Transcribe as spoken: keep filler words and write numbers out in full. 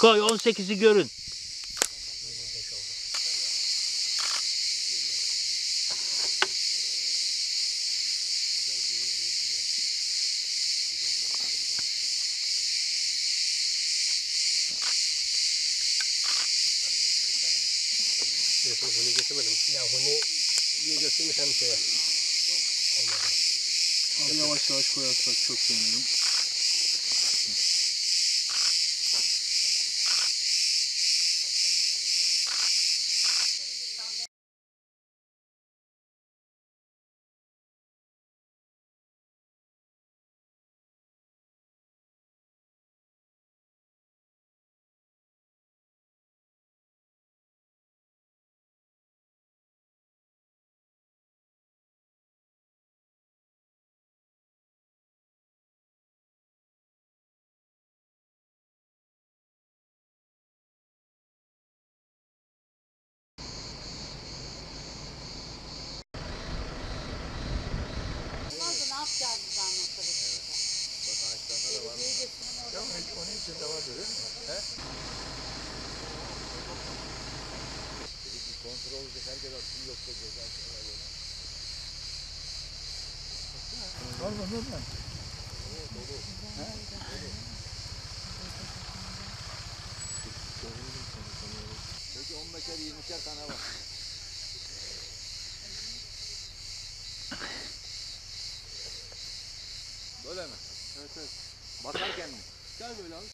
Koy on sekizi görün. Huni getirmedim. Ya huni niye götürmüşsem şeye. Olmadı. Abi yavaş yavaş koyarsak çok sevinirim. Ne yapacağız biz anlatırız. Bak ağaçlarında da var. Ya onun için de var değil mi? He? Dedik bir kontrol olacak, herkes atsın, yoksa ceza çıkarlar. Var mı? Var mı? Dolu, dolu. He? Dolu. Peki on metre yirmişer tane var. Böyle mi? Evet evet. Bakarken mi? Gel böyle abi.